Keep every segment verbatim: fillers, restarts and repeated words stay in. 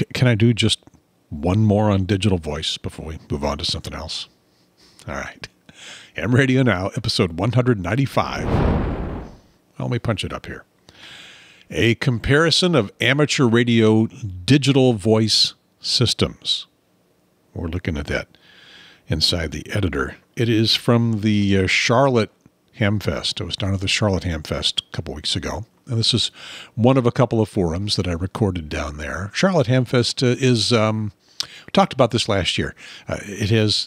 C can I do just one more on digital voice before we move on to something else? All right. Ham Radio Now, episode one ninety-five. Well, let me punch it up here. A comparison of amateur radio digital voice systems. We're looking at that inside the editor. It is from the uh, Charlotte Hamfest. I was down at the Charlotte Hamfest a couple weeks ago. And this is one of a couple of forums that I recorded down there. Charlotte Hamfest uh, is, um, we talked about this last year. Uh, it is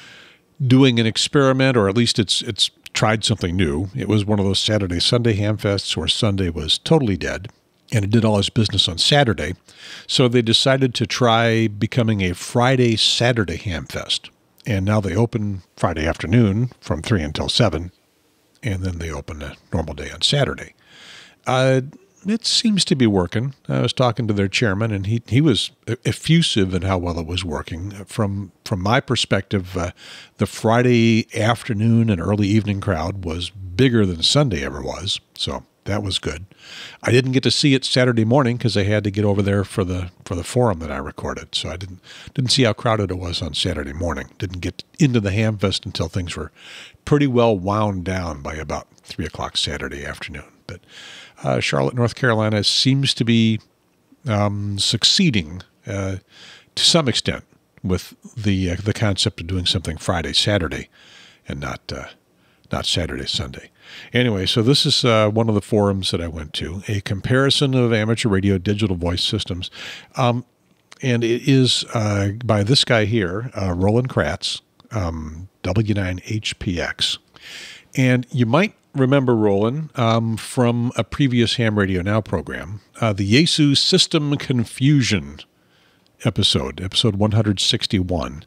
doing an experiment, or at least it's it's tried something new. It was one of those Saturday, Sunday Hamfests where Sunday was totally dead, and it did all its business on Saturday. So they decided to try becoming a Friday, Saturday Hamfest. And now they open Friday afternoon from three until seven, and then they open a normal day on Saturday. Uh, it seems to be working. I was talking to their chairman, and he he was effusive in how well it was working. From from my perspective, uh, the Friday afternoon and early evening crowd was bigger than Sunday ever was, so that was good. I didn't get to see it Saturday morning because I had to get over there for the for the forum that I recorded, so I didn't didn't see how crowded it was on Saturday morning. Didn't get into the Hamfest until things were pretty well wound down by about three o'clock Saturday afternoon, but. Uh, Charlotte, North Carolina seems to be um, succeeding uh, to some extent with the uh, the concept of doing something Friday, Saturday, and not uh, not Saturday, Sunday. Anyway, so this is uh, one of the forums that I went to, a comparison of amateur radio digital voice systems, um, and it is uh, by this guy here, uh, Roland Kraatz um, W nine H P X, and you might remember Roland um, from a previous Ham Radio Now program, uh, the Yaesu System Confusion episode, episode one sixty-one.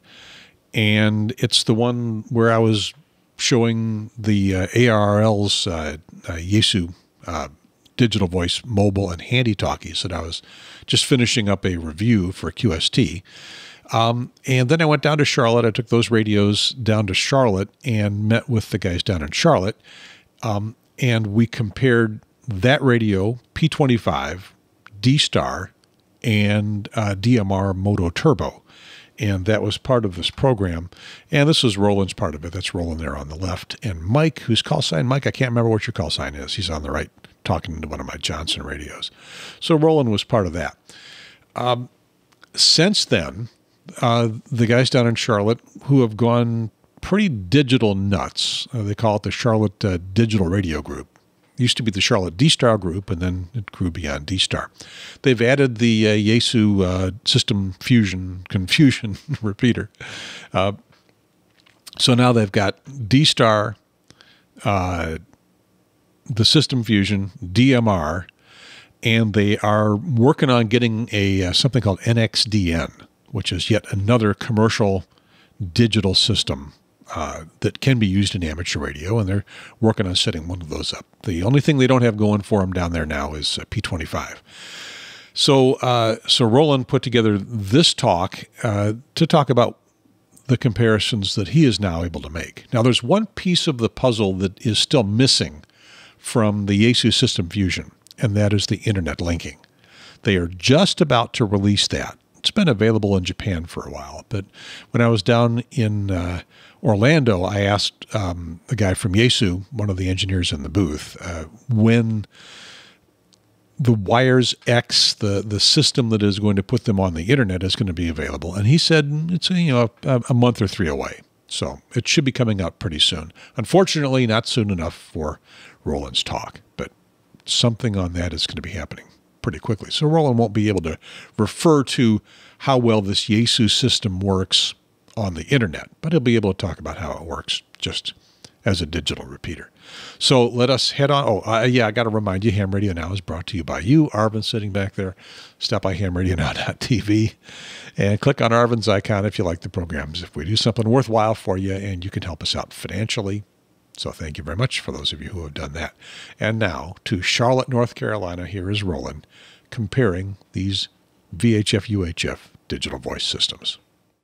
And it's the one where I was showing the uh, A R R L's uh, uh, Yaesu uh, digital voice mobile and handy talkies that I was just finishing up a review for Q S T. Um, and then I went down to Charlotte. I took those radios down to Charlotte and met with the guys down in Charlotte. Um, and we compared that radio, P twenty-five, D-Star, and uh, D M R MotoTRBO. And that was part of this program. And this was Roland's part of it. That's Roland there on the left. And Mike, whose call sign, Mike, I can't remember what your call sign is. He's on the right talking to one of my Johnson radios. So Roland was part of that. Um, since then, uh, the guys down in Charlotte who have gone pretty digital nuts. Uh, they call it the Charlotte uh, Digital Radio Group. It used to be the Charlotte D-Star Group, and then it grew beyond D-Star. They've added the uh, Yaesu uh, System Fusion Confusion repeater. Uh, so now they've got D-Star, uh, the System Fusion, D M R, and they are working on getting a uh, something called N X D N, which is yet another commercial digital system Uh, that can be used in amateur radio, and they're working on setting one of those up. The only thing they don't have going for them down there now is uh, P twenty-five. So, uh, so Roland put together this talk uh, to talk about the comparisons that he is now able to make. Now, there's one piece of the puzzle that is still missing from the Yaesu System Fusion, and that is the internet linking. They are just about to release that. It's been available in Japan for a while, but when I was down in uh, Orlando, I asked um, the guy from Yaesu, one of the engineers in the booth, uh, when the Wires X, the the system that is going to put them on the internet, is going to be available, and he said it's you know a, a month or three away, so it should be coming out pretty soon. Unfortunately, not soon enough for Roland's talk, but something on that is going to be happening pretty quickly. So Roland won't be able to refer to how well this Yaesu system works on the internet, but he'll be able to talk about how it works just as a digital repeater. So let us head on. Oh, uh, yeah, I got to remind you, Ham Radio Now is brought to you by you, Arvin, sitting back there. Stop by ham radio now dot t v and click on Arvin's icon if you like the programs. If we do something worthwhile for you, and you can help us out financially. So thank you very much for those of you who have done that. And now to Charlotte, North Carolina, here is Roland comparing these V H F U H F digital voice systems.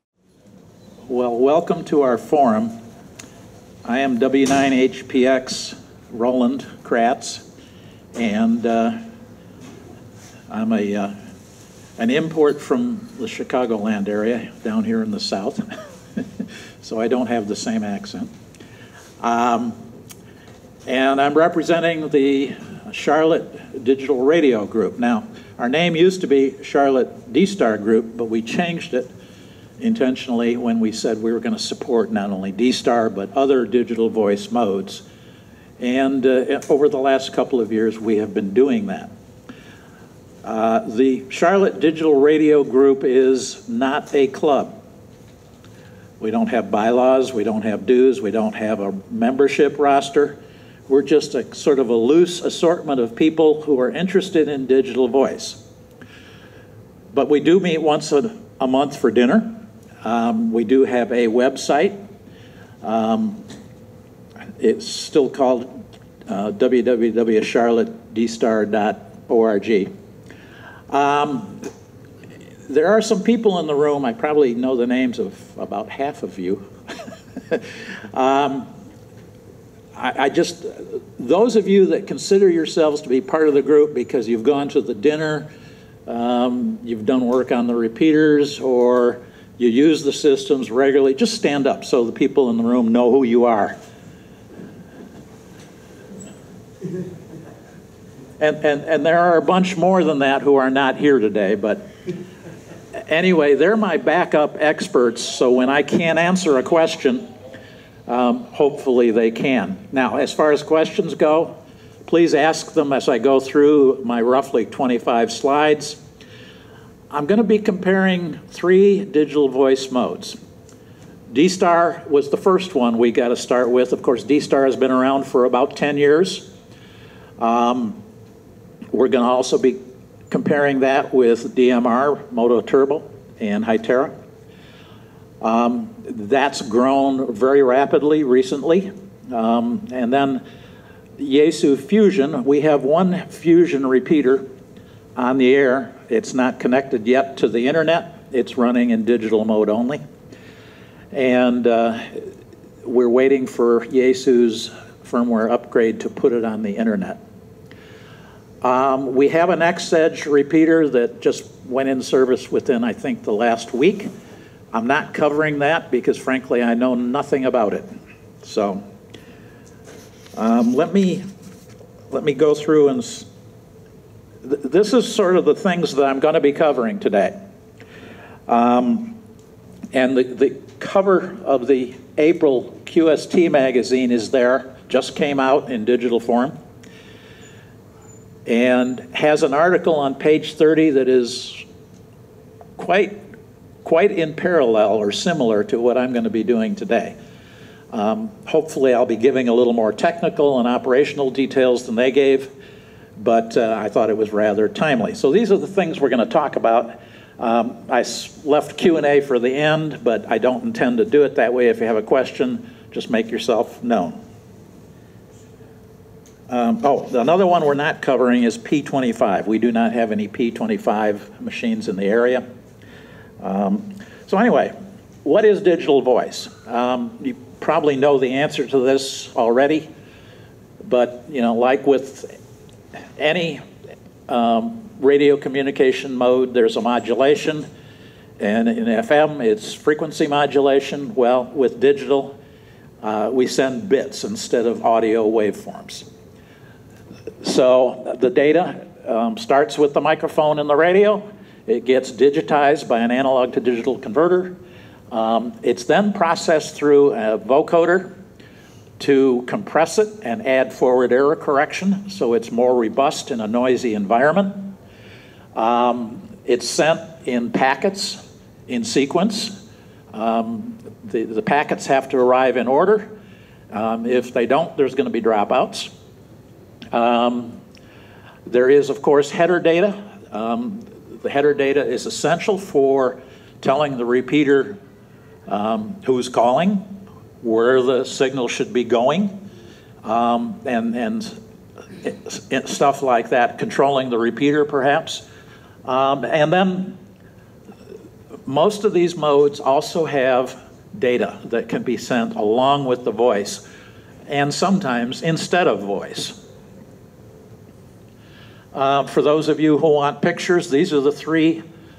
Well, welcome to our forum. I am W nine H P X Roland Kraatz, and uh, I'm a uh, an import from the Chicagoland area down here in the south, so I don't have the same accent. Um, and I'm representing the Charlotte Digital Radio Group. Now, our name used to be Charlotte D-Star Group, but we changed it intentionally when we said we were going to support not only D-Star, but other digital voice modes. And uh, over the last couple of years, we have been doing that. Uh, the Charlotte Digital Radio Group is not a club. We don't have bylaws, we don't have dues, we don't have a membership roster. We're just a sort of a loose assortment of people who are interested in digital voice. But we do meet once a, a month for dinner. Um, we do have a website. Um, it's still called uh, w w w dot charlotte d star dot org. Um, there are some people in the room, I probably know the names of about half of you. um, I, I just, those of you that consider yourselves to be part of the group because you've gone to the dinner, um, you've done work on the repeaters, or you use the systems regularly, just stand up so the people in the room know who you are. And, and, and there are a bunch more than that who are not here today, but anyway, they're my backup experts, so when I can't answer a question, um, hopefully they can. Now, as far as questions go, please ask them as I go through my roughly twenty-five slides. I'm going to be comparing three digital voice modes. D-Star was the first one we got to start with. Of course, D-Star has been around for about ten years. Um, we're going to also be comparing that with D M R, MotoTRBO, and HRN. Um, that's grown very rapidly recently. Um, and then Yaesu Fusion, we have one Fusion repeater on the air. It's not connected yet to the internet. It's running in digital mode only. And uh, we're waiting for Yaesu's firmware upgrade to put it on the internet. Um, we have an X-Edge repeater that just went in service within, I think, the last week. I'm not covering that because, frankly, I know nothing about it. So um, let me let me go through and s th this is sort of the things that I'm going to be covering today. Um, and the, the cover of the April Q S T magazine is there, just came out in digital form, and has an article on page thirty that is quite, quite in parallel or similar to what I'm going to be doing today. Um, hopefully I'll be giving a little more technical and operational details than they gave, but uh, I thought it was rather timely. So these are the things we're going to talk about. Um, I s left Q and A for the end, but I don't intend to do it that way. If you have a question, just make yourself known. Um, oh, another one we're not covering is P twenty-five. We do not have any P twenty-five machines in the area. Um, so anyway, what is digital voice? Um, you probably know the answer to this already, but you know, like with any um, radio communication mode, there's a modulation, and in F M it's frequency modulation. Well, with digital, uh, we send bits instead of audio waveforms. So the data um, starts with the microphone in the radio. It gets digitized by an analog to digital converter. Um, it's then processed through a vocoder to compress it and add forward error correction so it's more robust in a noisy environment. Um, it's sent in packets in sequence. Um, the, the packets have to arrive in order. Um, if they don't, there's going to be dropouts. Um, there is, of course, header data. Um, the header data is essential for telling the repeater um, who's calling, where the signal should be going, um, and, and it, it, stuff like that, controlling the repeater perhaps. Um, and then most of these modes also have data that can be sent along with the voice, and sometimes instead of voice. Uh, for those of you who want pictures, these are the three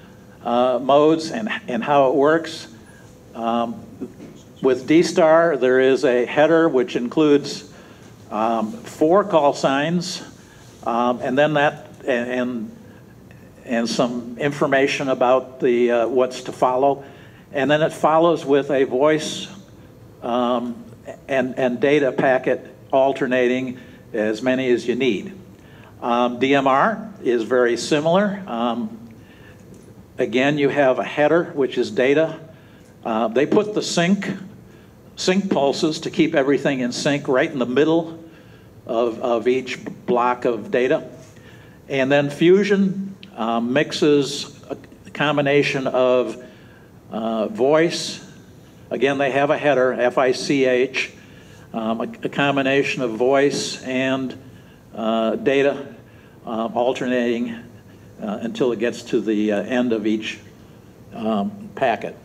uh, modes and, and how it works. Um, with D star, there is a header which includes um, four call signs, um, and then that, and, and, and some information about the uh, what's to follow. And then it follows with a voice um, and, and data packet alternating, as many as you need. Um, D M R is very similar. Um, again, you have a header, which is data. Uh, they put the sync, sync pulses to keep everything in sync right in the middle of, of each block of data. And then Fusion um, mixes a combination of uh, voice. Again, they have a header, F I C H, um, a, a combination of voice and uh, data uh, alternating uh, until it gets to the uh, end of each um, packet.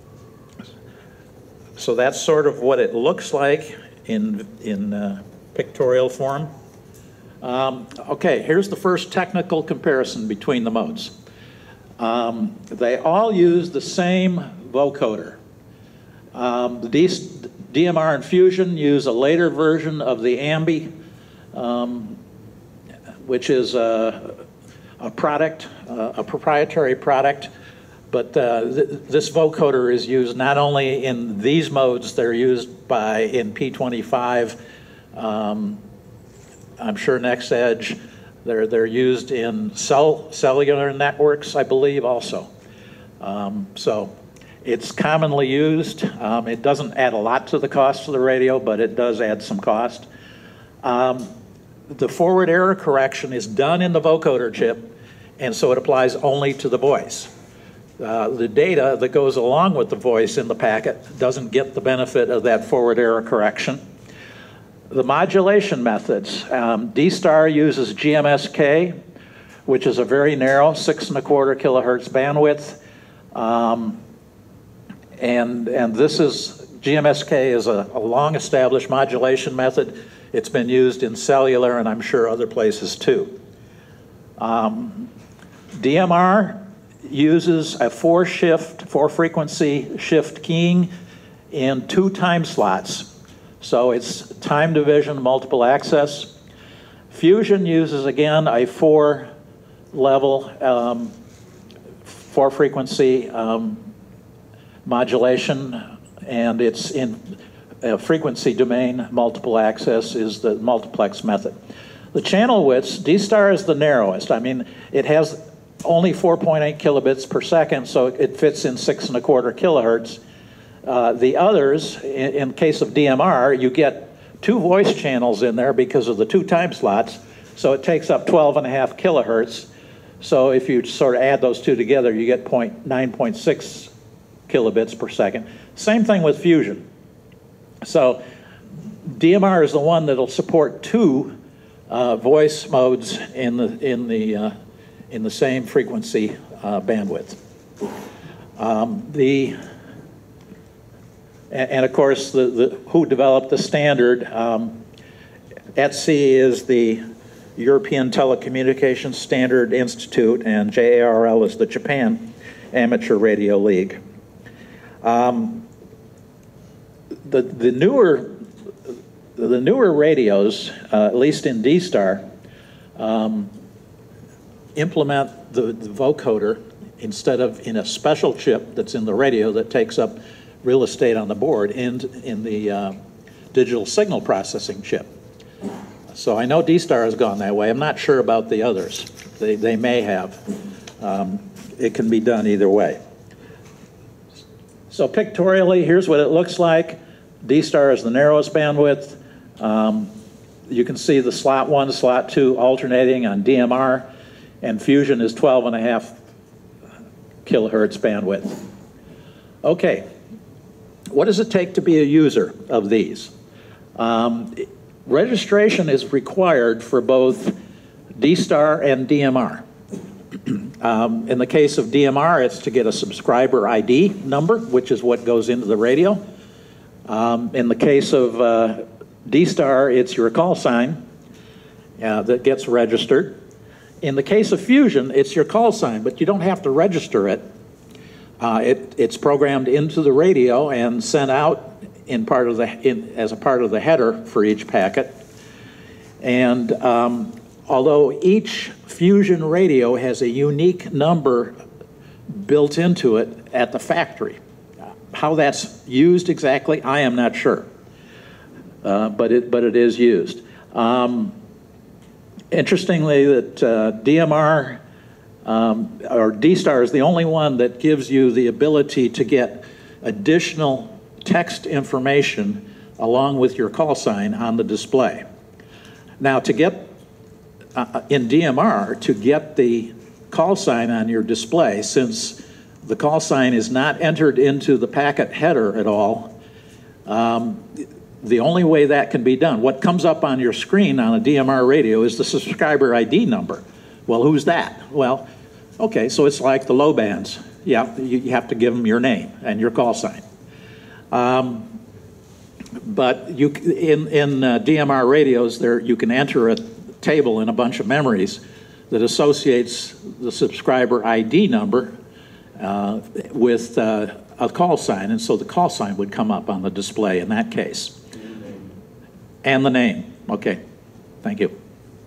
So that's sort of what it looks like in, in uh, pictorial form. Um, okay, here's the first technical comparison between the modes. Um, they all use the same vocoder. Um, the D D M R and Fusion use a later version of the Ambi, um, which is a, a product, uh, a proprietary product. But uh, th this vocoder is used not only in these modes, they're used by in P twenty-five, um, I'm sure NextEdge, they're, they're used in cell, cellular networks, I believe, also. Um, so it's commonly used. Um, it doesn't add a lot to the cost of the radio, but it does add some cost. Um, the forward error correction is done in the vocoder chip, and so it applies only to the voice. Uh, the data that goes along with the voice in the packet doesn't get the benefit of that forward error correction. The modulation methods, um, D star uses G M S K, which is a very narrow six and a quarter kilohertz bandwidth. Um, and, and this is, G M S K is a, a long established modulation method. It's been used in cellular and I'm sure other places too. Um, D M R uses a four shift, four frequency shift keying in two time slots. So it's time division, multiple access. Fusion uses, again, a four level, um, four frequency um, modulation, and it's in a frequency domain. Multiple access is the multiplex method. The channel widths, D star is the narrowest. I mean, it has only four point eight kilobits per second, so it fits in six and a quarter kilohertz. Uh, the others, in, in case of D M R, you get two voice channels in there because of the two time slots, so it takes up twelve and a half kilohertz. So if you sort of add those two together, you get nine point six kilobits per second. Same thing with Fusion. So D M R is the one that'll support two uh, voice modes in the in the uh, in the same frequency uh, bandwidth. Um, the and, and of course, the, the who developed the standard? Um, E T S I is the European Telecommunications Standard Institute, and J A R L is the Japan Amateur Radio League. Um, the the newer the newer radios, uh, at least in D star, um, implement the, the vocoder instead of in a special chip that's in the radio that takes up real estate on the board in, in the uh, digital signal processing chip. So I know D star has gone that way. I'm not sure about the others. They, they may have. Um, it can be done either way. So pictorially, here's what it looks like. D star is the narrowest bandwidth. Um, you can see the slot one, slot two alternating on D M R. And Fusion is twelve and a half kilohertz bandwidth. Okay, what does it take to be a user of these? Um, registration is required for both D star and D M R. Um, in the case of D M R, it's to get a subscriber I D number, which is what goes into the radio. Um, in the case of uh, D star, it's your call sign uh, that gets registered. In the case of Fusion, it's your call sign, but you don't have to register it. Uh, it, it's programmed into the radio and sent out in part of the, in, as a part of the header for each packet. And um, although each Fusion radio has a unique number built into it at the factory, how that's used exactly, I am not sure. Uh, but it but it is used. Um, interestingly, that uh, D M R um, or D STAR is the only one that gives you the ability to get additional text information along with your call sign on the display. Now, to get uh, in D M R to get the call sign on your display, since the call sign is not entered into the packet header at all. Um, The only way that can be done, what comes up on your screen on a D M R radio is the subscriber I D number. Well, who's that? Well, okay, so it's like the low bands. Yeah, you, you have to give them your name and your call sign. Um, but you, in, in uh, D M R radios, there you can enter a table in a bunch of memories that associates the subscriber I D number uh, with uh, a call sign, and so the call sign would come up on the display in that case. And the name. Okay, thank you.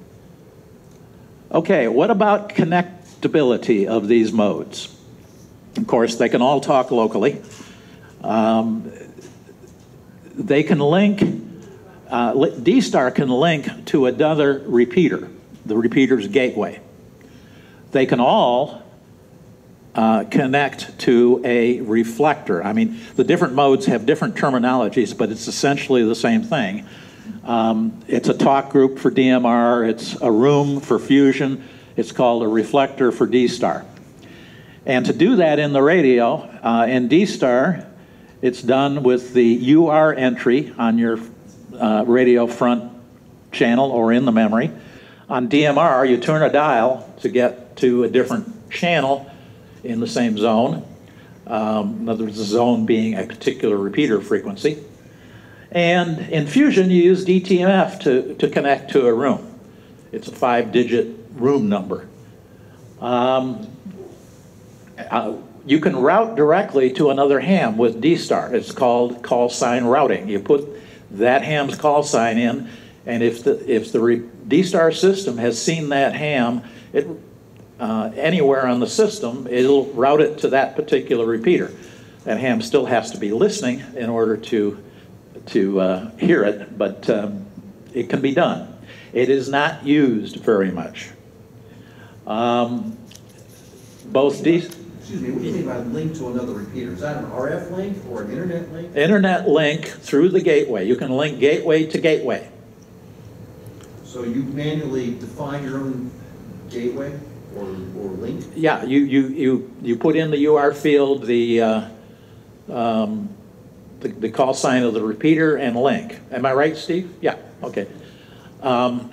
Okay, what about connectability of these modes? Of course, they can all talk locally. Um, they can link, uh, D STAR can link to another repeater, the repeater's gateway. They can all uh, connect to a reflector. I mean, the different modes have different terminologies, but it's essentially the same thing. Um, it's a talk group for D M R, it's a room for Fusion, it's called a reflector for D STAR. And to do that in the radio, uh, in D STAR, it's done with the U R entry on your uh, radio front channel or in the memory. On D M R, you turn a dial to get to a different channel in the same zone. Um, in other words, the zone being a particular repeater frequency. And in Fusion, you use D T M F to, to connect to a room. It's a five-digit room number. Um, uh, you can route directly to another ham with D STAR. It's called call sign routing. You put that ham's call sign in, and if the, if the D STAR system has seen that ham it, uh, anywhere on the system, it'll route it to that particular repeater. That ham still has to be listening in order to to uh, hear it, but um, it can be done. It is not used very much. Um, both D... Excuse me, what do you think about a link to another repeater? Is that an R F link or an internet link? Internet link through the gateway. You can link gateway to gateway. So you manually define your own gateway or, or link? Yeah, you, you, you, you put in the U R field the uh, um, The, the call sign of the repeater and link. Am I right, Steve? Yeah, okay. Um,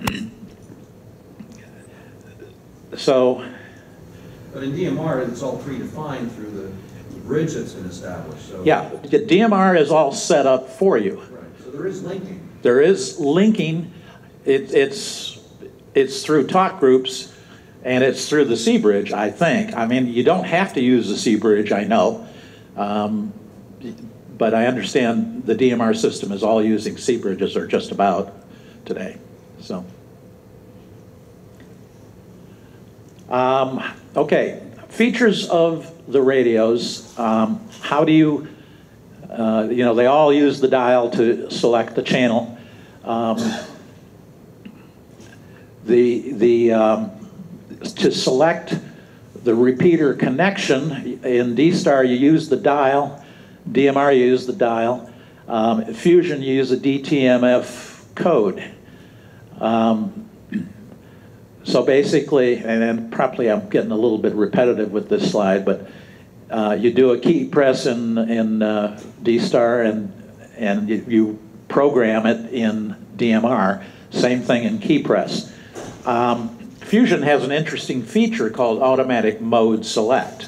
so. But in D M R, it's all predefined through the bridge that's been established. So. Yeah, the D M R is all set up for you. Right, so there is linking. There is linking. It, it's, it's through talk groups, and it's through the C bridge, I think. I mean, you don't have to use the C bridge, I know. Um, But I understand the D M R system is all using C bridges, or just about today. So, um, okay, features of the radios. Um, how do you, uh, you know, they all use the dial to select the channel. Um, the the um, to select the repeater connection in D STAR, you use the dial. D M R, you use the dial. Um, Fusion, you use a D T M F code. Um, so basically, and then probably I'm getting a little bit repetitive with this slide, but uh, you do a key press in, in uh, D STAR and, and you, you program it in D M R. Same thing in key press. Um, Fusion has an interesting feature called automatic mode select.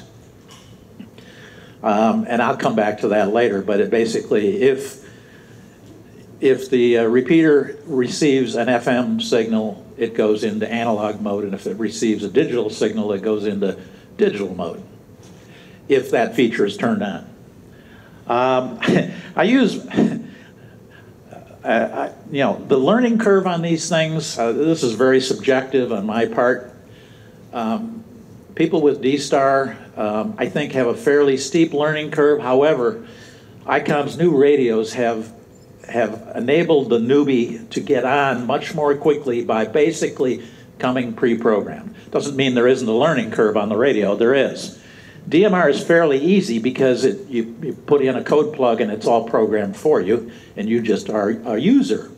Um, and I'll come back to that later, but it basically, if, if the uh, repeater receives an F M signal, it goes into analog mode, and if it receives a digital signal, it goes into digital mode. if that feature is turned on. Um, I use, uh, I, you know, the learning curve on these things, uh, this is very subjective on my part. Um, people with D star, um, I think, have a fairly steep learning curve. However, ICOM's new radios have, have enabled the newbie to get on much more quickly by basically coming pre-programmed. Doesn't mean there isn't a learning curve on the radio, there is. D M R is fairly easy because it, you, you put in a code plug and it's all programmed for you, and you just are a user.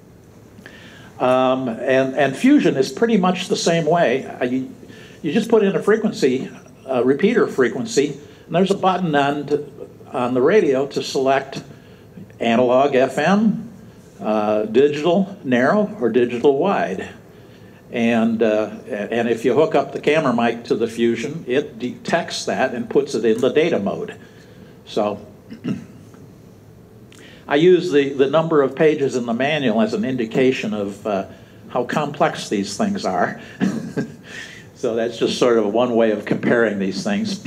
Um, and, and Fusion is pretty much the same way. Uh, you, you just put in a frequency, a repeater frequency, and there's a button on, to, on the radio to select analog F M, uh, digital narrow, or digital wide. And, uh, and if you hook up the camera mic to the Fusion, it detects that and puts it in the data mode. So I use the, the number of pages in the manual as an indication of uh, how complex these things are. So that's just sort of one way of comparing these things.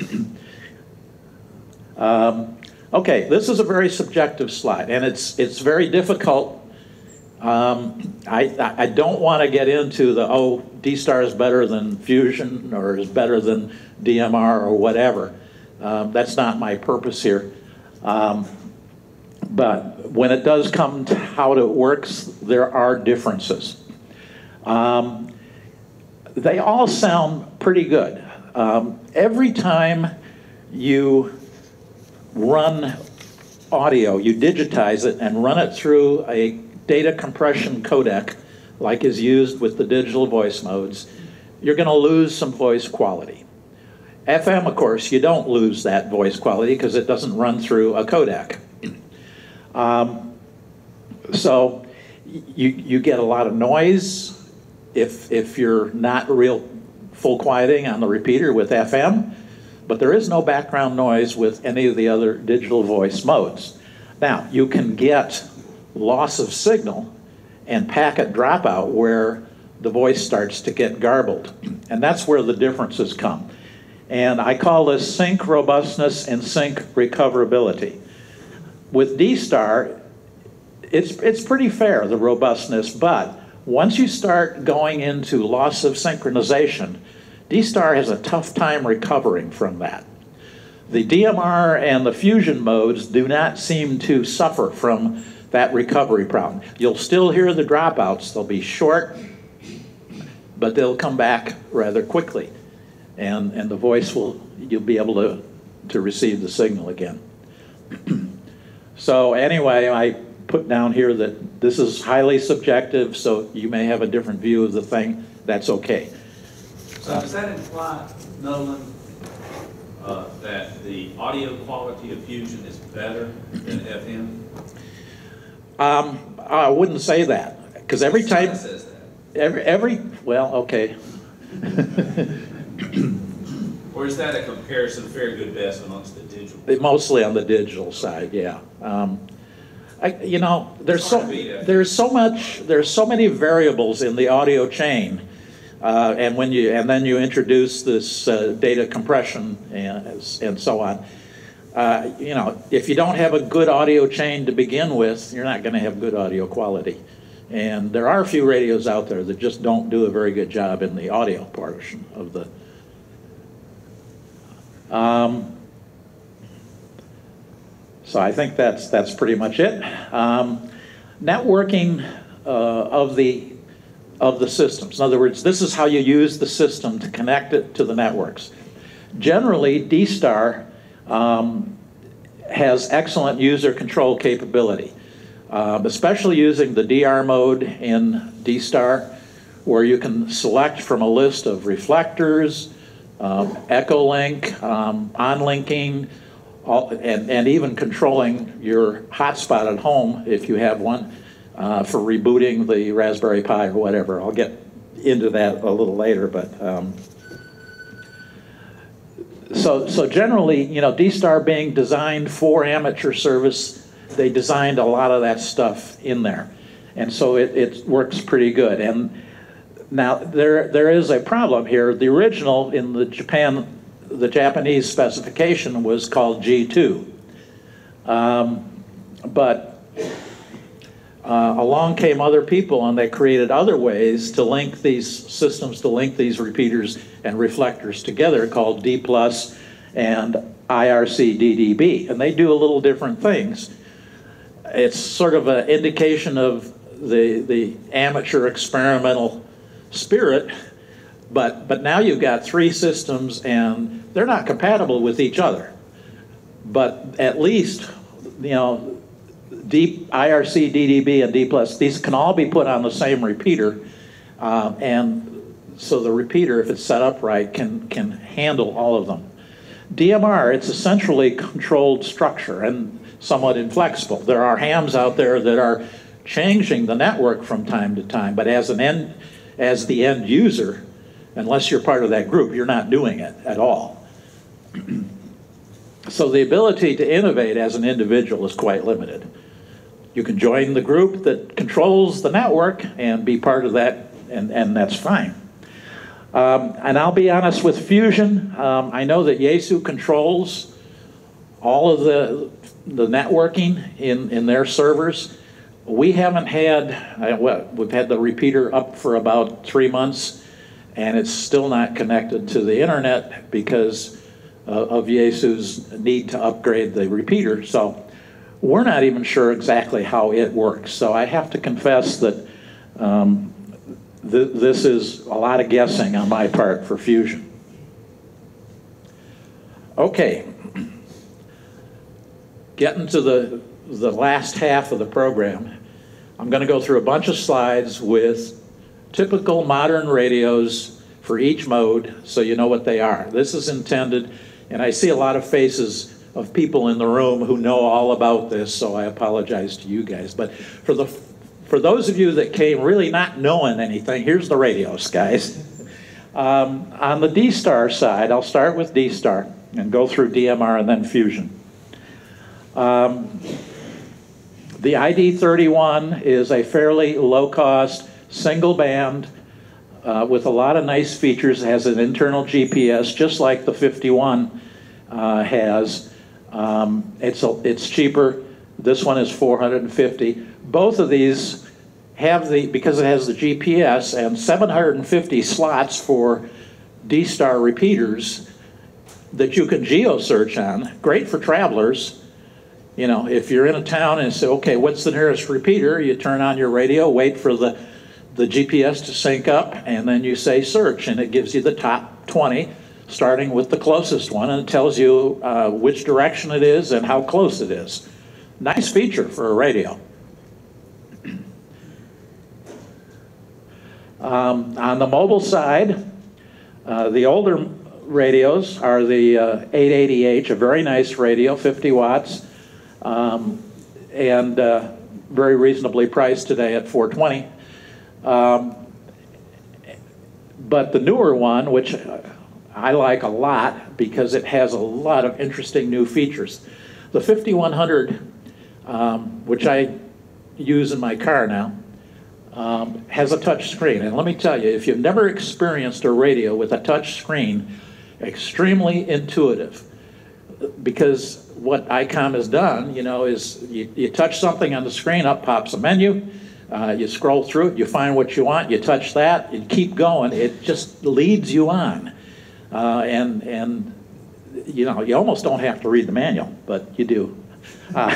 um, okay, this is a very subjective slide, and it's, it's very difficult. Um, I, I don't want to get into the, oh, D star is better than Fusion or is better than D M R or whatever. Um, that's not my purpose here. Um, but when it does come to how it works, there are differences. Um, they all sound pretty good. Um, every time you run audio, you digitize it and run it through a data compression codec, like is used with the digital voice modes, you're going to lose some voice quality. F M, of course, you don't lose that voice quality because it doesn't run through a codec. Um, so you, you get a lot of noise if, if you're not real full quieting on the repeater with F M, but there is no background noise with any of the other digital voice modes. Now, you can get loss of signal and packet dropout where the voice starts to get garbled. And that's where the differences come. And I call this sync robustness and sync recoverability. With D star, it's, it's pretty fair, the robustness, but once you start going into loss of synchronization, D star has a tough time recovering from that. The D M R and the Fusion modes do not seem to suffer from that recovery problem. You'll still hear the dropouts. They'll be short, but they'll come back rather quickly. And, and the voice will, you'll be able to, to receive the signal again. So anyway, I put down here that this is highly subjective, so you may have a different view of the thing. That's okay. So does that imply, Nolan, uh, that the audio quality of Fusion is better than F M? Um, I wouldn't say that, because every time, says that. every, every, well, okay. Or is that a comparison fair good best amongst the digital? Mostly on the digital side, yeah. Um, I, you know, there's so, there's so much, there's so many variables in the audio chain, uh, and when you, and then you introduce this uh, data compression and, and so on. Uh, you know, if you don't have a good audio chain to begin with, you're not going to have good audio quality. And there are a few radios out there that just don't do a very good job in the audio portion of the. Um, so I think that's that's pretty much it. Um, networking uh, of the of the systems. In other words, this is how you use the system to connect it to the networks. Generally, D star Um, has excellent user control capability, um, especially using the D R mode in D star, where you can select from a list of reflectors, um, echo link, um, on-linking, all, and, and even controlling your hotspot at home if you have one uh, for rebooting the Raspberry Pi or whatever. I'll get into that a little later, but um, So, so generally, you know, D star being designed for amateur service, they designed a lot of that stuff in there. And so it, it works pretty good. And now there, there is a problem here. The original in the Japan the Japanese specification was called G two. Um, but uh, along came other people and they created other ways to link these systems, to link these repeaters and reflectors together, called D plus and I R C D D B. And they do a little different things. It's sort of an indication of the, the amateur experimental spirit, but, but now you've got three systems and they're not compatible with each other. But at least, you know, D, I R C, D D B, and D plus, these can all be put on the same repeater, uh, and so the repeater, if it's set up right, can, can handle all of them. D M R, it's a centrally controlled structure and somewhat inflexible. There are hams out there that are changing the network from time to time, but as an end, as the end user, unless you're part of that group, you're not doing it at all. So the ability to innovate as an individual is quite limited. You can join the group that controls the network and be part of that, and, and that's fine. Um, and I'll be honest with Fusion, um, I know that Yaesu controls all of the, the networking in, in their servers. We haven't had, uh, well, we've had the repeater up for about three months, and it's still not connected to the internet because uh, of Yaesu's need to upgrade the repeater. So we're not even sure exactly how it works. So I have to confess that um, th this is a lot of guessing on my part for Fusion. Okay, getting to the, the last half of the program, I'm going to go through a bunch of slides with typical modern radios for each mode so you know what they are. This is intended, and I see a lot of faces of people in the room who know all about this, so I apologize to you guys. But for, the, for those of you that came really not knowing anything, here's the radios, guys. Um, on the D star side, I'll start with D star and go through D M R and then Fusion. Um, the I D thirty-one is a fairly low-cost, single band uh, with a lot of nice features. It has an internal G P S, just like the fifty-one uh, has. Um, it's, a, it's cheaper. This one is four hundred fifty. Both of these have the, because it has the G P S and seven hundred fifty slots for D star repeaters that you can geo-search on. Great for travelers. You know, if you're in a town and say, okay, what's the nearest repeater? You turn on your radio, wait for the, the G P S to sync up, and then you say search, and it gives you the top twenty, starting with the closest one, and it tells you uh, which direction it is and how close it is. Nice feature for a radio. Um, on the mobile side, uh, the older radios are the uh, eight eighty H, a very nice radio, fifty watts. Um, and uh, very reasonably priced today at four twenty. Um, but the newer one, which I like a lot because it has a lot of interesting new features. The fifty-one hundred, um, which I use in my car now, um, has a touch screen. And let me tell you, if you've never experienced a radio with a touch screen, extremely intuitive. Because what I COM has done, you know, is you, you touch something on the screen, up pops a menu, uh, you scroll through it, you find what you want, you touch that, you keep going, it just leads you on. Uh, and, and, you know, you almost don't have to read the manual, but you do. Uh,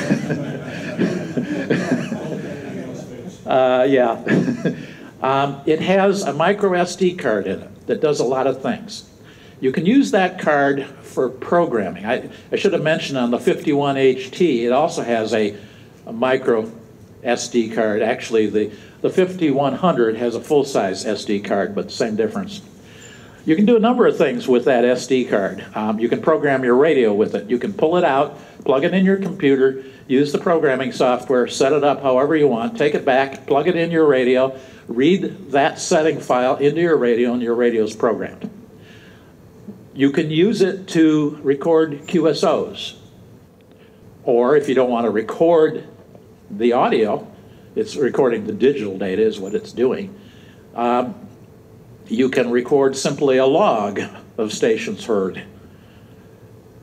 uh, yeah. um, it has a micro S D card in it that does a lot of things. You can use that card for programming. I, I should have mentioned on the fifty-one H T, it also has a, a micro S D card. Actually, the, the fifty-one hundred has a full-size S D card, but same difference. You can do a number of things with that S D card. Um, you can program your radio with it. You can pull it out, plug it in your computer, use the programming software, set it up however you want, take it back, plug it in your radio, read that setting file into your radio, and your radio's programmed. You can use it to record Q S Os. Or if you don't want to record the audio, it's recording the digital data is what it's doing. Um, you can record simply a log of stations heard.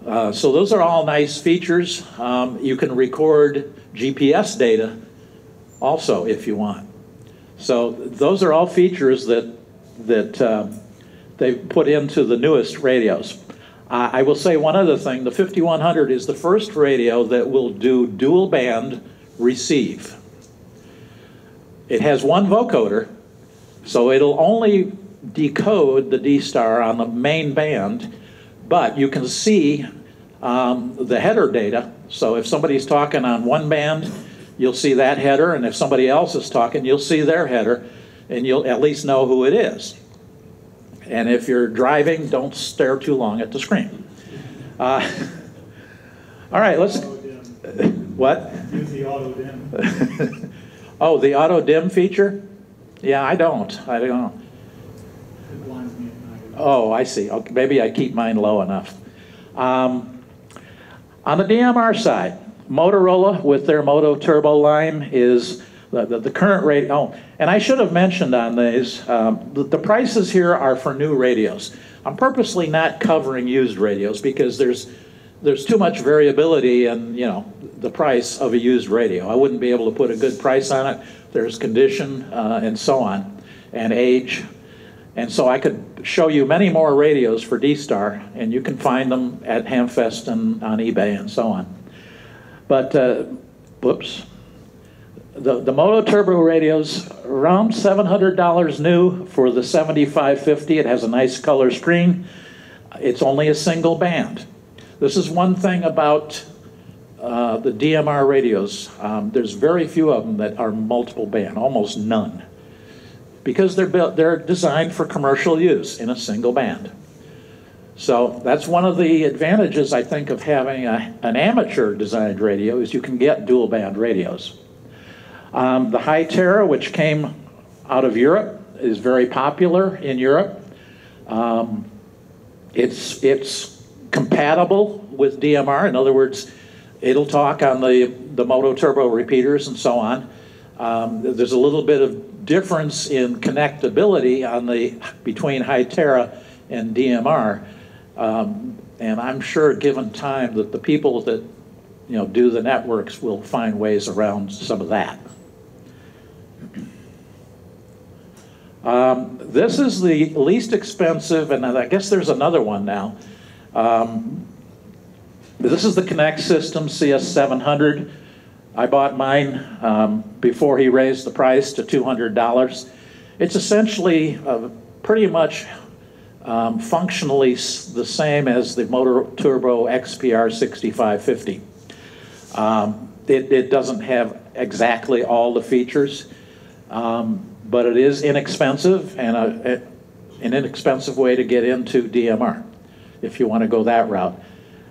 Uh, so those are all nice features. Um, you can record G P S data also if you want. So those are all features that, that uh, they put into the newest radios. Uh, I will say one other thing. The fifty-one hundred is the first radio that will do dual band receive. It has one vocoder, so it'll only decode the D-Star on the main band, but you can see um, the header data. So if somebody's talking on one band, you'll see that header, and if somebody else is talking, you'll see their header, and you'll at least know who it is. And if you're driving, don't stare too long at the screen. Uh, all right, let's... What? Use the auto dim. Oh, the auto dim feature? Yeah, I don't. I don't know. It blinds me at night. Oh, I see. Okay, maybe I keep mine low enough. Um, on the D M R side, Motorola with their MotoTRBO line is the, the, the current rate. Oh, and I should have mentioned on these, um, the, the prices here are for new radios. I'm purposely not covering used radios because there's there's too much variability in, you know, the price of a used radio. I wouldn't be able to put a good price on it. There's condition uh, and so on, and age. And so I could show you many more radios for D-Star, and you can find them at Hamfest and on eBay and so on. But, uh, whoops. The, the MotoTRBO radios, around seven hundred dollars new for the seventy-five fifty. It has a nice color screen. It's only a single band. This is one thing about uh, the D M R radios. Um, there's very few of them that are multiple band, almost none, because they're built, they're designed for commercial use in a single band. So that's one of the advantages, I think, of having a, an amateur designed radio is you can get dual band radios. Um, the Hytera, which came out of Europe, is very popular in Europe. Um, it's it's compatible with D M R. In other words, it'll talk on the, the MotoTRBO repeaters and so on. Um, there's a little bit of difference in connectability on the, between Hytera and D M R. Um, and I'm sure given time that the people that you know, do the networks will find ways around some of that. Um, this is the least expensive, and I guess there's another one now. Um, this is the Connect System C S seven hundred. I bought mine um, before he raised the price to two hundred dollars. It's essentially uh, pretty much um, functionally the same as the MotoTRBO X P R sixty-five fifty. Um, it, it doesn't have exactly all the features, um, but it is inexpensive and a, a, an inexpensive way to get into D M R if you want to go that route.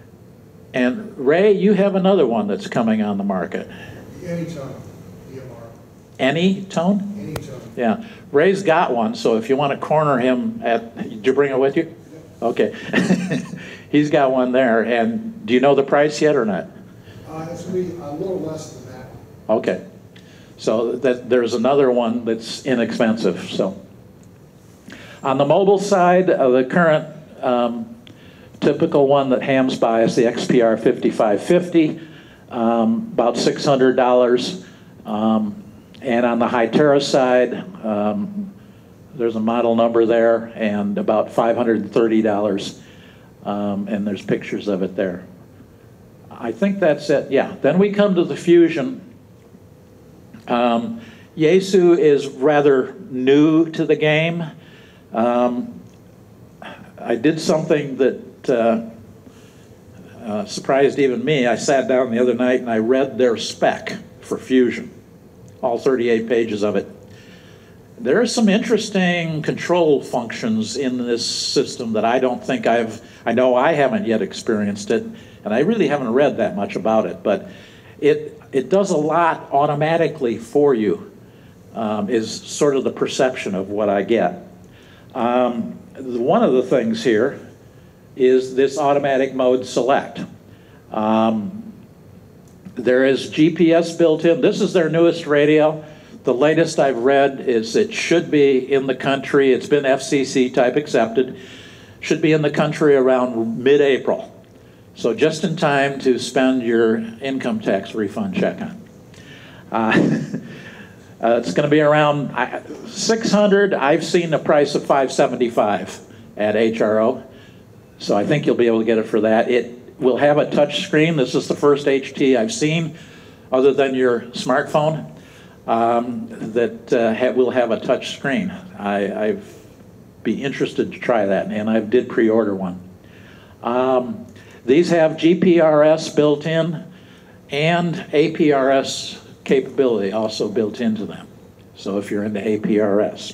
And Ray, you have another one that's coming on the market. Anytone, D M R. Any tone? Anytone. Yeah, Ray's got one, so if you want to corner him at, did you bring it with you? Okay. He's got one there, and do you know the price yet or not? Uh, it's going to be a little less than that. Okay. So that, there's another one that's inexpensive. So on the mobile side, uh, the current um, typical one that Ham's buy is the X P R fifty-five fifty, um, about six hundred dollars. Um, and on the Hytera side, um, there's a model number there and about five hundred thirty dollars. Um, and there's pictures of it there. I think that's it. Yeah. Then we come to the Fusion. Um, Yaesu is rather new to the game. Um, I did something that uh, uh, surprised even me. I sat down the other night and I read their spec for Fusion, all thirty-eight pages of it. There are some interesting control functions in this system that I don't think I've, I know I haven't yet experienced it, and I really haven't read that much about it, but it, it does a lot automatically for you, um, is sort of the perception of what I get. Um, one of the things here is this automatic mode select. Um, there is G P S built in. This is their newest radio. The latest I've read is it should be in the country. It's been F C C type accepted. Should be in the country around mid-April. So just in time to spend your income tax refund check on. Uh, uh, it's going to be around six hundred. I've seen the price of five seventy-five at H R O, so I think you'll be able to get it for that. It will have a touch screen. This is the first H T I've seen, other than your smartphone, um, that uh, ha will have a touch screen. I, I'd be interested to try that, and I did pre-order one. Um, these have G P R S built in and A P R S capability also built into them. So if you're into A P R S.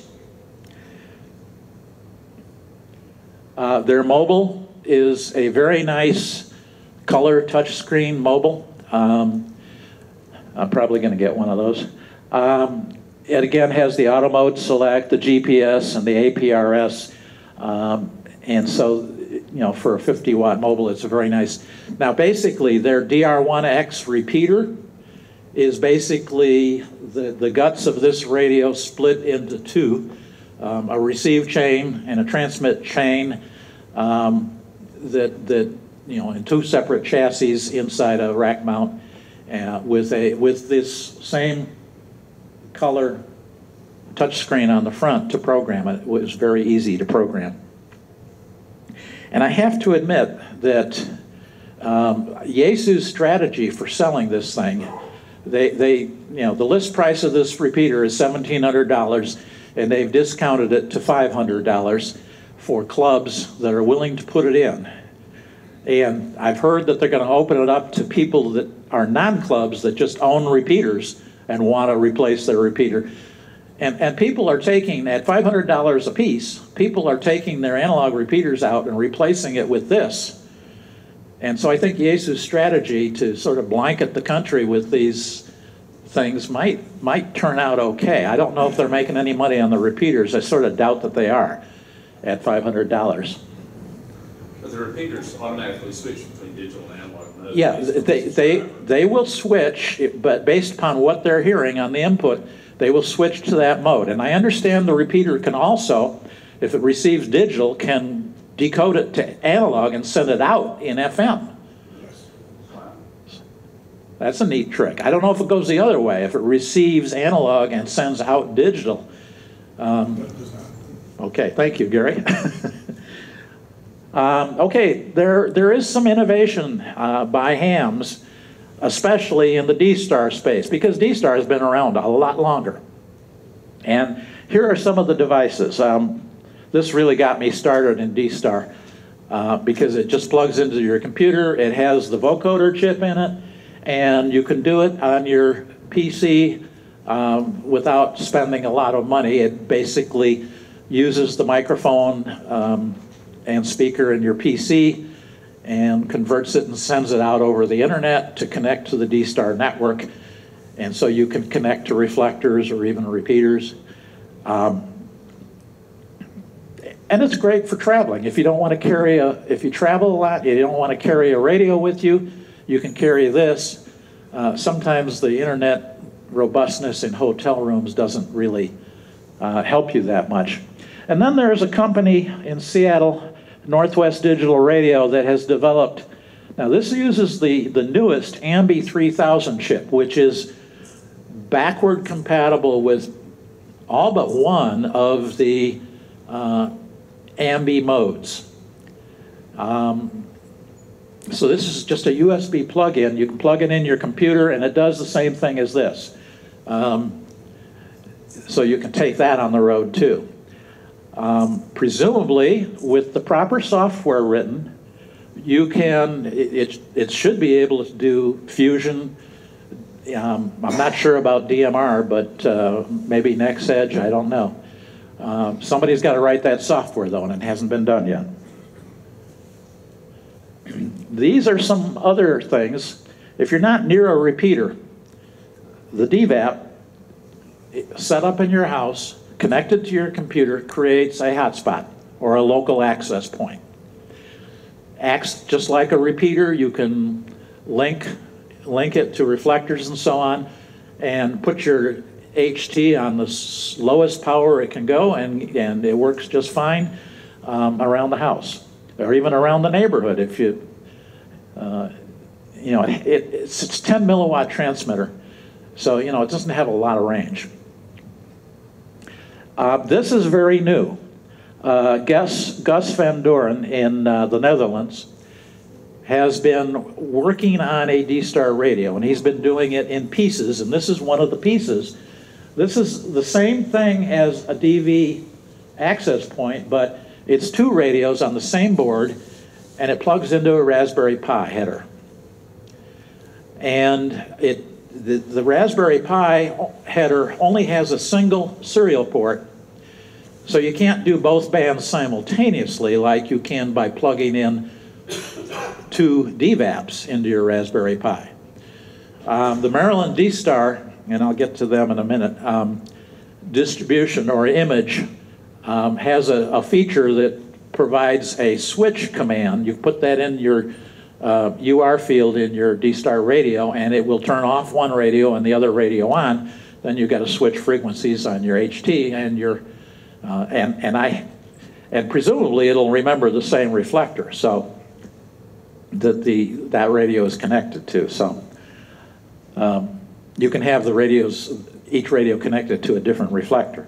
Uh, their mobile is a very nice color touchscreen mobile. Um, I'm probably going to get one of those. Um, it again has the auto mode select, the G P S, and the A P R S. Um, and so, you know, for a fifty watt mobile, it's a very nice. Now, basically, their D R one X repeater is basically the, the guts of this radio split into two, um, a receive chain and a transmit chain um, that, that, you know, in two separate chassis inside a rack mount uh, with, a, with this same color touchscreen on the front to program it. It was very easy to program. And I have to admit that um, Yaesu's strategy for selling this thing, They, they, you know, the list price of this repeater is seventeen hundred dollars, and they've discounted it to five hundred dollars for clubs that are willing to put it in. And I've heard that they're going to open it up to people that are non-clubs that just own repeaters and want to replace their repeater. And, and people are taking, at five hundred dollars a piece, people are taking their analog repeaters out and replacing it with this. And so I think Yaesu's strategy to sort of blanket the country with these things might might turn out okay. I don't know if they're making any money on the repeaters. I sort of doubt that they are at five hundred dollars. But the repeaters automatically switch between digital and analog modes. Yeah, they, they, they will switch, but based upon what they're hearing on the input, they will switch to that mode. And I understand the repeater can also, if it receives digital, can decode it to analog and send it out in F M. That's a neat trick. I don't know if it goes the other way, if it receives analog and sends out digital. Um, okay, thank you, Gary. um, okay, there, there is some innovation uh, by hams, especially in the D star space, because D star has been around a lot longer. And here are some of the devices. Um, This really got me started in D star uh, because it just plugs into your computer. It has the vocoder chip in it, and you can do it on your P C um, without spending a lot of money. It basically uses the microphone um, and speaker in your P C and converts it and sends it out over the internet to connect to the D star network. And so you can connect to reflectors or even repeaters. Um, And it's great for traveling. If you don't want to carry a, if you travel a lot, you don't want to carry a radio with you, you can carry this. Uh, sometimes the internet robustness in hotel rooms doesn't really uh, help you that much. And then there's a company in Seattle, Northwest Digital Radio, that has developed, now this uses the, the newest Ambi three thousand chip, which is backward compatible with all but one of the uh, Ambi modes. Um, so this is just a U S B plug-in. You can plug it in your computer, and it does the same thing as this. Um, so you can take that on the road too. Um, presumably, with the proper software written, you can, it, it, it should be able to do Fusion. Um, I'm not sure about D M R, but uh, maybe NextEdge, I don't know. Um, somebody's got to write that software, though, and it hasn't been done yet. These are some other things. If you're not near a repeater, the D VAP set up in your house, connected to your computer, creates a hotspot or a local access point. Acts just like a repeater. You can link, link it to reflectors and so on, and put your H T on the lowest power it can go, and, and it works just fine um, around the house, or even around the neighborhood. If you, uh, you know, it, it's, it's ten milliwatt transmitter, so, you know, it doesn't have a lot of range. Uh, this is very new. Uh, Gus, Gus van Doren in uh, the Netherlands has been working on a D-Star radio, and he's been doing it in pieces, and this is one of the pieces. This is the same thing as a D V access point, but it's two radios on the same board, and it plugs into a Raspberry Pi header. And it, the, the Raspberry Pi header only has a single serial port, so you can't do both bands simultaneously like you can by plugging in two D VAPs into your Raspberry Pi. Um, the Maryland D-Star, and I'll get to them in a minute, um, distribution or image um, has a, a feature that provides a switch command. You put that in your uh, U R field in your D-Star radio, and it will turn off one radio and the other radio on. Then you've got to switch frequencies on your H T and your uh, and and I and presumably it'll remember the same reflector, so that the that radio is connected to. So um, you can have the radios, each radio connected to a different reflector.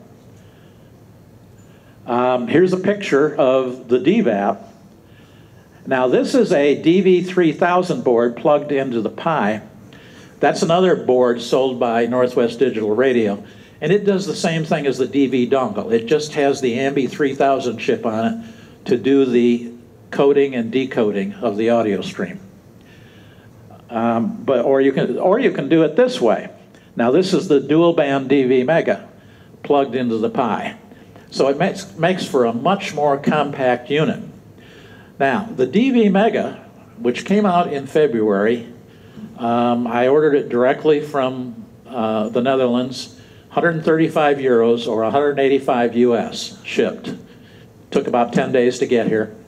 Um, here's a picture of the D VAP. Now this is a D V three thousand board plugged into the Pi. That's another board sold by Northwest Digital Radio, and it does the same thing as the D V dongle. It just has the Ambi three thousand chip on it to do the coding and decoding of the audio stream. Um, but or you can or you can do it this way. Now this is the dual band D V Mega plugged into the Pi, so it makes makes for a much more compact unit. Now the D V Mega, which came out in February, um, I ordered it directly from uh, the Netherlands, one hundred thirty-five euros or one hundred eighty-five U S shipped. Took about ten days to get here.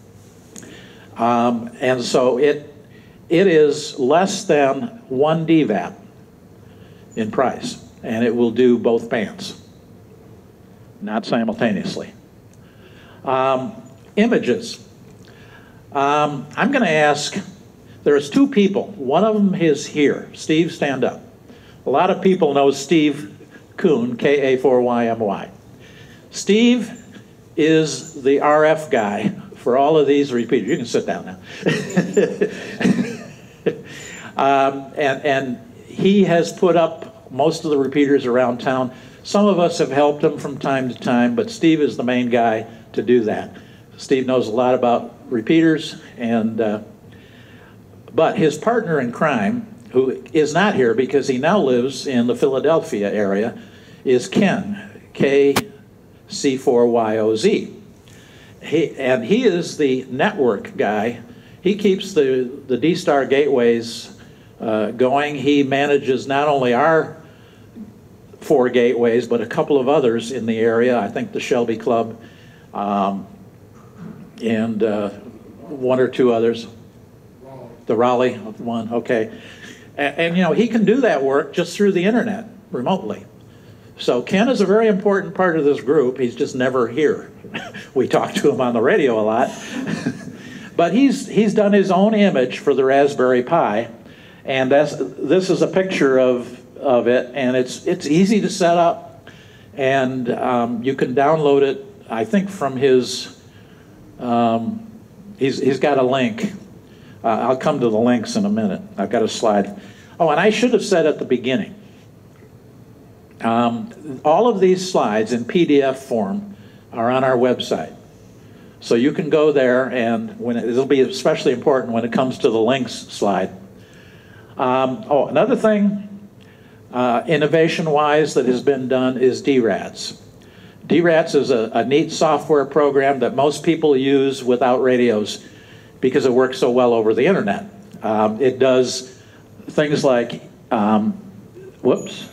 Um, and so it, it is less than one D VAP in price, and it will do both bands, not simultaneously. Um, images. Um, I'm going to ask, there's two people. One of them is here. Steve, stand up. A lot of people know Steve Kuhn, K A four Y M Y. Steve is the R F guy for all of these repeaters. You can sit down now. um, and, and he has put up most of the repeaters around town. Some of us have helped him from time to time, but Steve is the main guy to do that. Steve knows a lot about repeaters, and uh, but his partner in crime, who is not here because he now lives in the Philadelphia area, is Ken, K C four Y O Z. He, and he is the network guy. He keeps the, the D-Star gateways uh, going. He manages not only our four gateways, but a couple of others in the area. I think the Shelby Club um, and uh, one or two others. Raleigh. The Raleigh one, okay. And, and you know, he can do that work just through the internet, remotely. So Ken is a very important part of this group. He's just never here. We talk to him on the radio a lot. But he's, he's done his own image for the Raspberry Pi, and that's, this is a picture of, of it, and it's, it's easy to set up, and um, you can download it, I think, from his, um, he's, he's got a link. Uh, I'll come to the links in a minute. I've got a slide. Oh, and I should have said at the beginning, Um, all of these slides in P D F form are on our website. So you can go there, and when it, it'll be especially important when it comes to the links slide. Um, oh, another thing, uh, innovation-wise, that has been done is D RADS. D RADS is a, a neat software program that most people use without radios because it works so well over the internet. Um, it does things like, um, whoops,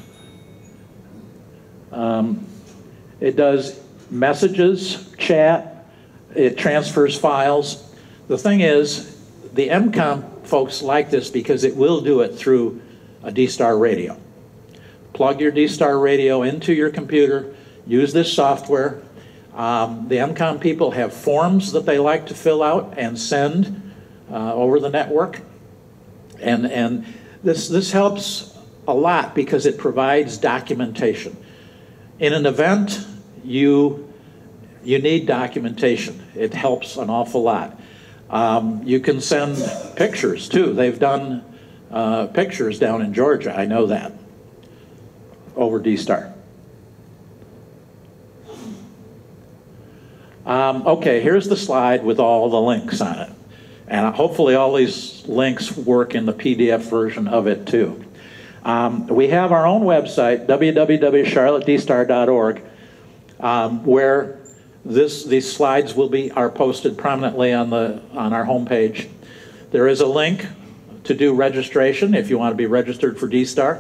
Um, it does messages, chat, it transfers files. The thing is, the M COM folks like this because it will do it through a D-Star radio. Plug your D-Star radio into your computer, use this software. Um, the M COM people have forms that they like to fill out and send uh, over the network. And, and this, this helps a lot because it provides documentation. In an event, you, you need documentation. It helps an awful lot. Um, you can send pictures too. They've done uh, pictures down in Georgia, I know that, over D STAR. Um, okay, here's the slide with all the links on it. And hopefully all these links work in the P D F version of it too. Um, we have our own website, w w w dot charlotte d star dot org, um, where this, these slides will be, are posted prominently on, the, on our homepage. There is a link to do registration if you want to be registered for D STAR.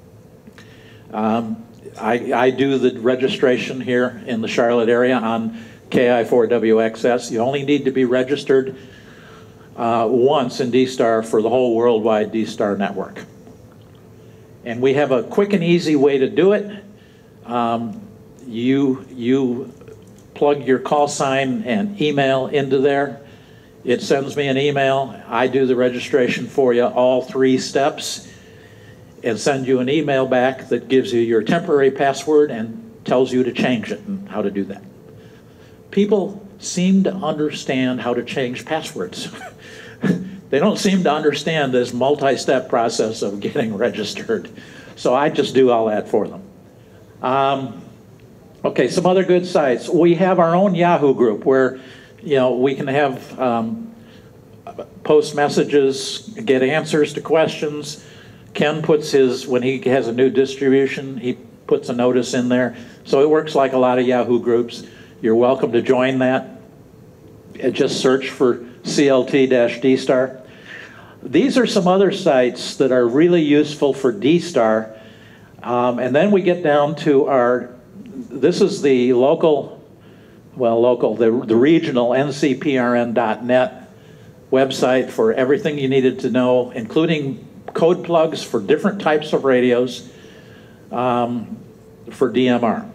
Um, I, I do the registration here in the Charlotte area on K I four W X S. You only need to be registered uh, once in D STAR for the whole worldwide D STAR network. And we have a quick and easy way to do it. Um, you, you plug your call sign and email into there. It sends me an email. I do the registration for you, all three steps, and send you an email back that gives you your temporary password and tells you to change it and how to do that. People seem to understand how to change passwords. They don't seem to understand this multi-step process of getting registered. So I just do all that for them. Um, okay, some other good sites. We have our own Yahoo group where, you know, we can have um, post messages, get answers to questions. Ken puts his, when he has a new distribution, he puts a notice in there. So it works like a lot of Yahoo groups. You're welcome to join that. Just search for C L T D STAR. These are some other sites that are really useful for D STAR. Um, and then we get down to our, this is the local, well, local, the, the regional N C P R N dot net website for everything you needed to know, including code plugs for different types of radios um, for D M R.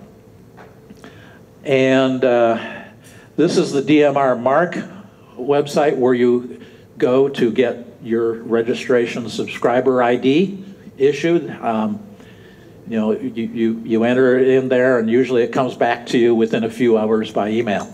And uh, this is the D M R Mark website where you go to get your registration subscriber I D issued. Um, you know, you, you, you enter it in there and usually it comes back to you within a few hours by email.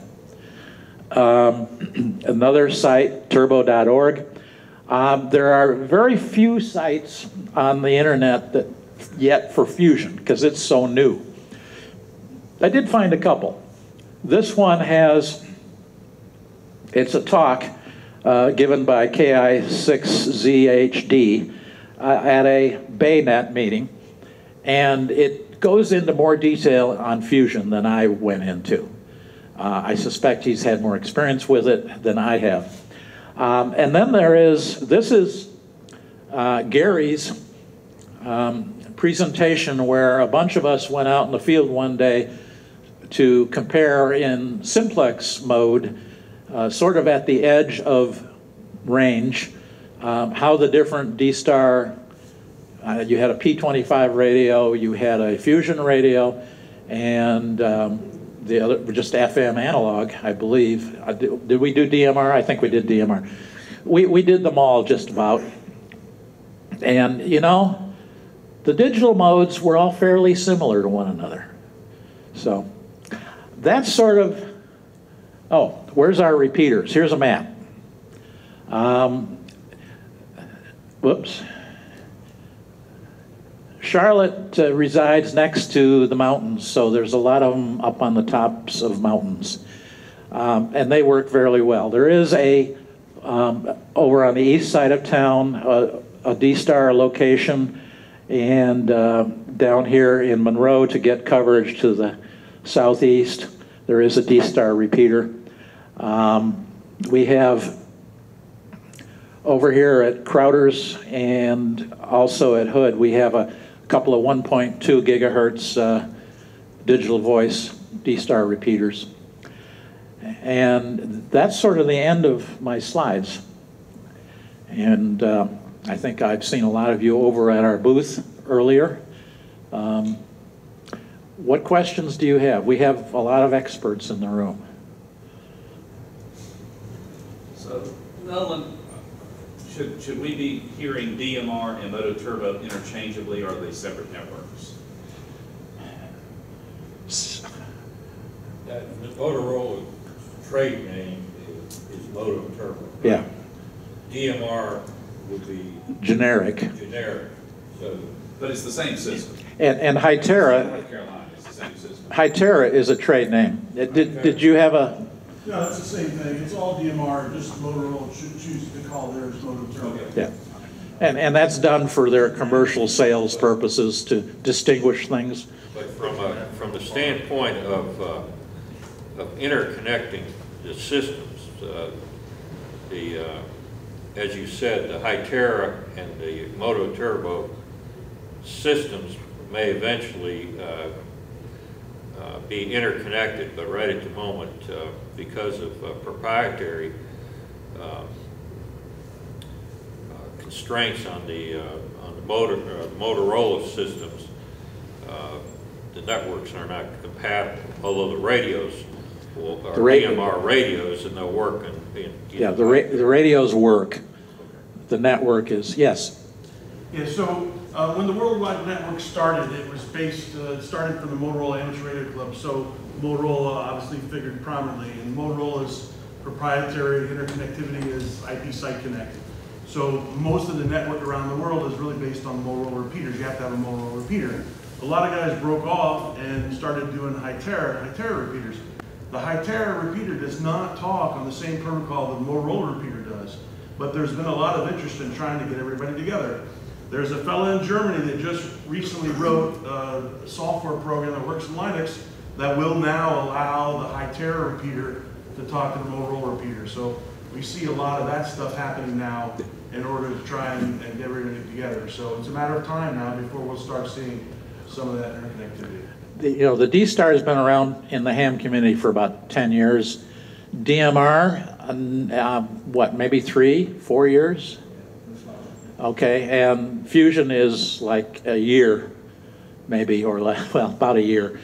Um, another site, turbo dot org. Um, there are very few sites on the internet that yet for Fusion because it's so new. I did find a couple. This one has, it's a talk uh, given by K I six Z H D uh, at a BayNet meeting, and it goes into more detail on Fusion than I went into. Uh, I suspect he's had more experience with it than I have. Um, and then there is, this is uh, Gary's um, presentation where a bunch of us went out in the field one day to compare in simplex mode, uh, sort of at the edge of range, um, how the different D STAR, uh, you had a P twenty-five radio, you had a Fusion radio, and um, the other, just F M analog, I believe. Uh, did, did we do D M R? I think we did D M R. We, we did them all just about. And, you know, the digital modes were all fairly similar to one another. So that's sort of, oh, where's our repeaters? Here's a map. Um, whoops. Charlotte uh, resides next to the mountains, so there's a lot of them up on the tops of mountains. Um, and they work fairly well. There is a, um, over on the east side of town, uh, a D STAR location, and uh, down here in Monroe to get coverage to the southeast, there is a D STAR repeater. Um, we have over here at Crowder's and also at Hood, we have a couple of one point two gigahertz uh, digital voice D STAR repeaters. And that's sort of the end of my slides. And uh, I think I've seen a lot of you over at our booth earlier. Um, what questions do you have? We have a lot of experts in the room. So, Nolan, Should, should we be hearing D M R and MotoTRBO interchangeably, or are they separate networks? That, the Motorola trade name is, is MotoTRBO. Yeah, D M R would be generic. generic, so. But it's the same system. And, and Hytera, North Carolina, it's the same system. Hytera is a trade name. Did, did you have a, No, it's the same thing. It's all D M R, just Motorola cho- chooses to call theirs MotoTRBO. yeah. And, and that's done for their commercial sales purposes to distinguish things. But from a, from the standpoint of, uh, of interconnecting the systems, uh, the, uh, as you said, the Hytera and the MotoTRBO systems may eventually uh, uh, be interconnected, but right at the moment, uh, because of uh, proprietary uh, uh, constraints on the uh, on the motor uh, Motorola systems, uh, the networks are not compatible. Although the radios will, are The ra- D M R radios, and they'll work in, in Yeah, the, ra the radios work. The network is, yes. Yeah, so uh, when the Worldwide Network started, it was based, uh, it started from the Motorola Amateur Radio Club, so Motorola obviously figured prominently, and Motorola's proprietary interconnectivity is I P Site Connect. So most of the network around the world is really based on Motorola repeaters. You have to have a Motorola repeater. A lot of guys broke off and started doing Hytera, Hytera repeaters. The Hytera repeater does not talk on the same protocol that the Motorola repeater does, but there's been a lot of interest in trying to get everybody together. There's a fellow in Germany that just recently wrote a software program that works in Linux that will now allow the Hytera repeater to talk to the Motorola repeater. So we see a lot of that stuff happening now in order to try and, and get everybody together. So it's a matter of time now before we'll start seeing some of that interconnectivity. The, you know, the D-Star has been around in the ham community for about ten years. D M R, uh, what, maybe three, four years? Okay, and Fusion is like a year, maybe, or less, well, about a year.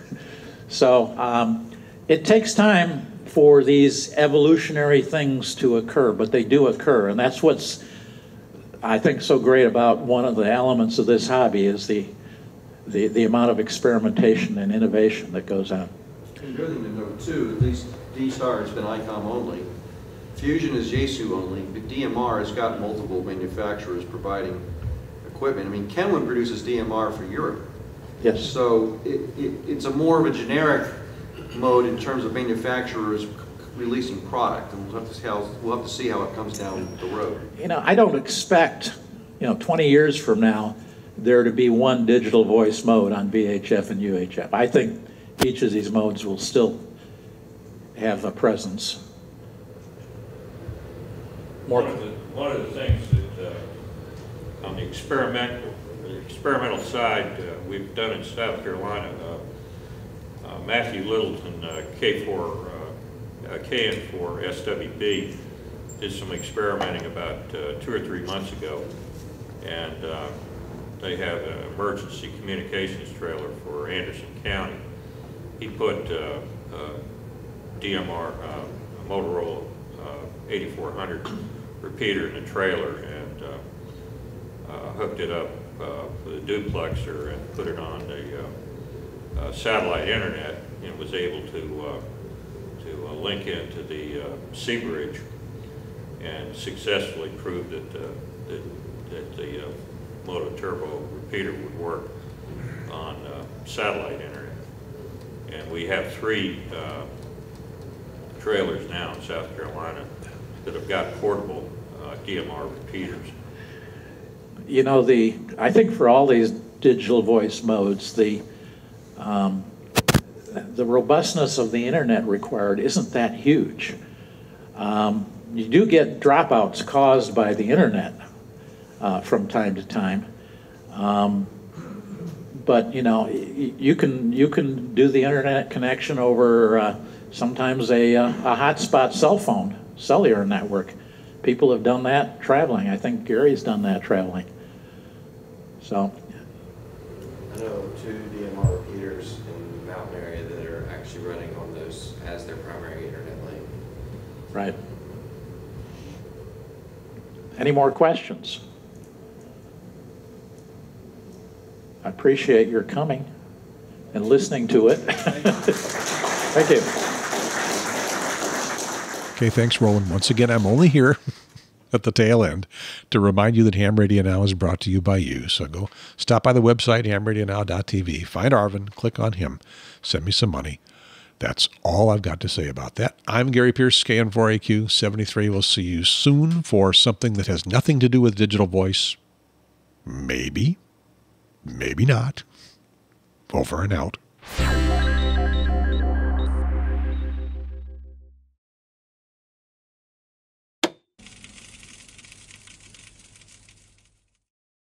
So um, it takes time for these evolutionary things to occur, but they do occur, and that's what's, I think, so great about one of the elements of this hobby is the, the, the amount of experimentation and innovation that goes on. And good thing to note too, at least D-Star has been I COM only. Fusion is Yaesu only, but D M R has got multiple manufacturers providing equipment. I mean, Kenwood produces D M R for Europe. Yes. So it, it, it's a more of a generic mode in terms of manufacturers releasing product, and we'll have to see how, we'll have to see how it comes down the road. You know, I don't expect, you know, twenty years from now, there to be one digital voice mode on V H F and U H F. I think each of these modes will still have a presence. More. One of the, one of the things that uh, on the experimental, the experimental side uh, we've done in South Carolina, uh, uh, Matthew Littleton, uh, K four, uh, K N four S W B, did some experimenting about uh, two or three months ago, and uh, they have an emergency communications trailer for Anderson County. He put uh, uh, D M R, uh, Motorola uh, eighty-four hundred repeater in the trailer and uh, uh, hooked it up uh, with a duplexer and put it on the uh, uh, satellite internet, and was able to uh, to uh, link into the uh, Sea Bridge and successfully proved that uh, that, that the uh, MotoTRBO repeater would work on uh, satellite internet. And we have three uh, trailers now in South Carolina that have got portable uh, D M R repeaters. You know, the I think for all these digital voice modes, the um, the robustness of the internet required isn't that huge. Um, you do get dropouts caused by the internet uh, from time to time, um, but you know, you can you can do the internet connection over uh, sometimes a, a hotspot cell phone, cellular network. People have done that traveling. I think Gary's done that traveling. So. I know two D M R repeaters in the mountain area that are actually running on those as their primary internet link. Right. Any more questions? I appreciate your coming and listening to it. Thank you. Okay, thanks, Roland. Once again, I'm only here at the tail end to remind you that Ham Radio Now is brought to you by you. So go stop by the website, ham radio now dot t v, find Arvin, click on him, send me some money. That's all I've got to say about that. I'm Gary Pierce, K N four A Q seventy-three. We'll see you soon for something that has nothing to do with digital voice. Maybe, maybe not. Over and out.